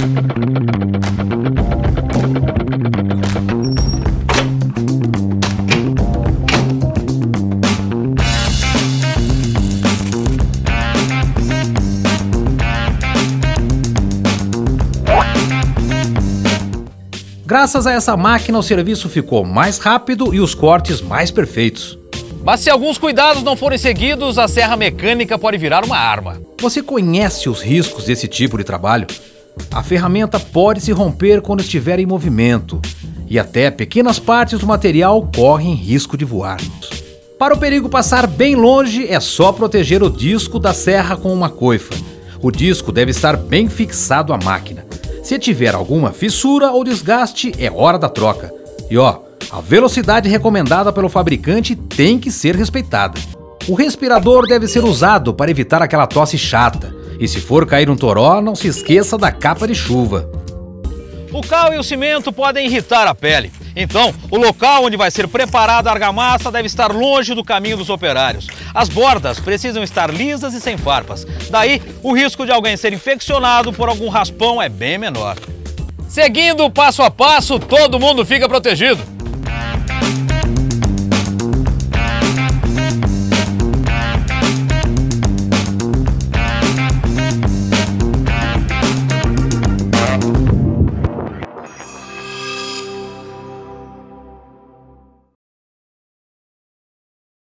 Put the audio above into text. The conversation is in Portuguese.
Graças a essa máquina, o serviço ficou mais rápido e os cortes mais perfeitos. Mas se alguns cuidados não forem seguidos, a serra mecânica pode virar uma arma. Você conhece os riscos desse tipo de trabalho? A ferramenta pode se romper quando estiver em movimento e até pequenas partes do material correm risco de voar. Para o perigo passar bem longe, é só proteger o disco da serra com uma coifa. O disco deve estar bem fixado à máquina. Se tiver alguma fissura ou desgaste, é hora da troca. E a velocidade recomendada pelo fabricante tem que ser respeitada. O respirador deve ser usado para evitar aquela tosse chata. E se for cair um toró, não se esqueça da capa de chuva. O cal e o cimento podem irritar a pele. Então, o local onde vai ser preparada a argamassa deve estar longe do caminho dos operários. As bordas precisam estar lisas e sem farpas. Daí, o risco de alguém ser infeccionado por algum raspão é bem menor. Seguindo passo a passo, todo mundo fica protegido.